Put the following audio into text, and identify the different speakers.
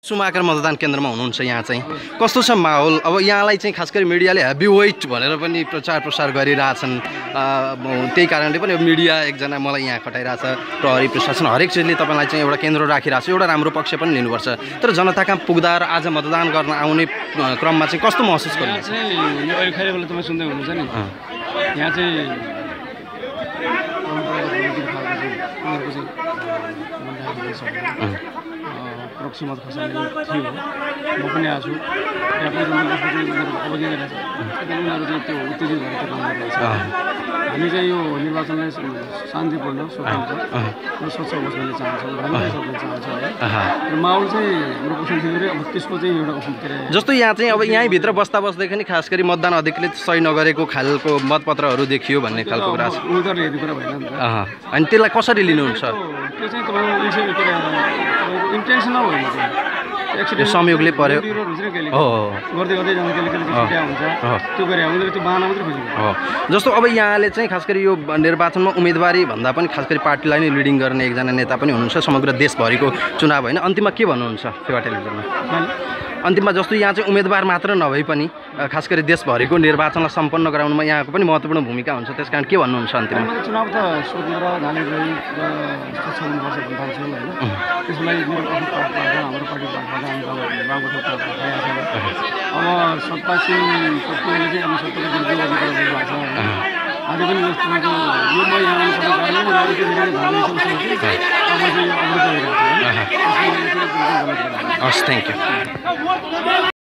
Speaker 1: Schumacher मतदान केन्द्रमा हुनुहुन्छ यहाँ चाहिँ कस्तो छ माहौल अब यहाँलाई चाहिँ खास गरी मिडियाले हेभी वेट भनेर पनि प्रचार प्रसार गरिरहेछन् त्यही कारणले पनि मिडिया एकजना मलाई यहाँ खटाइरहेछ प्रहरी प्रशासन हरेक चिजले तपाईँलाई चाहिँ एउटा केन्द्र राखिरहेको छ एउटा राम्रो पक्ष पनि लिनुपर्छ तर जनता कहाँ पुग्दा र आज मतदान गर्न आउने क्रममा चाहिँ कस्तो महसुस गर्नुहुन्छ
Speaker 2: यो अहिले खैर बेला तपाईँ सुन्दै हुनुहुन्छ नि यहाँ चाहिँ प्रक्सी मत खसाल्ने थियो म पनि आएको छु त्यहाँ पनि अवधि गरिरहेको छ उनीहरू चाहिँ त्यो उत्तेजित भएर त्यो काम गरिरहेको छ हामी चाहिँ यो निर्वाचनलाई शान्तिपूर्ण स्वतन्त्र र स्वच्छ होस् भन्ने चाहन्छौँ हामीलाई सक्ने चाहन्छौँ है र माहौल चाहिँ हाम्रो प्रशासनले अब त्यसको चाहिँ एउटा के अरे
Speaker 1: जस्तो यहाँ चाहिँ अब यहीँभित्र बस्दा बस्दैखेरि नि खास गरी मतदान अधिकृत सही नगरेको खालको मतपत्रहरू देखियो भन्ने खालको कुरा छ
Speaker 2: उनीहरूले हेर्ने कुरा भएन नि त
Speaker 1: अनि त्यसलाई कसरी लिनुहुन्छ
Speaker 2: त्यो चाहिँ तपाईँको इन्टेन्सनल होइन
Speaker 1: यो संयोगले पर्यो हो
Speaker 2: गर्दै गर्दै जाँदा केले छुट्या हुन्छ त्यो गरे हामीले त्यो बाहना मात्रै खोजेको
Speaker 1: हो जस्तो अब यहाँले चाहिँ खास गरी यो निर्वाचनमा उम्मेदवारी भन्दा पनि खास गरी पार्टीलाई नै लिडिङ गर्ने एकजना नेता पनि हुनुहुन्छ समग्र देशभरिको चुनाव होइन अन्तिममा के भन्नुहुन्छ फेवा टेलिभिजनमा अन्तिममा जस्तो यहाँ चाहिँ उम्मेदवार मात्र नभई पनि खास गरी देशभरिको निर्वाचनलाई सम्पन्न गराउनुमा यहाँको पनि महत्त्वपूर्ण भूमिका हुन्छ त्यसकारण के भन्नुहुन्छ अन्तिममा
Speaker 2: चुनाव त स्वतन्त्र धानेरै र स्वच्छ हुनुपर्छ भन्ने ठान्छु होइन त्यसलाई मेरो आफ्नो पार्टीबाट हाम्रो पार्टीबाट अब सत्तासीन प्रक्रियाले चाहिँ अब सत्ताको विरुद्ध गर्ने कुरा गरिरहेको छ आज पनि जस्तो यो म यहाँ
Speaker 1: हस् थ्याङ्क यू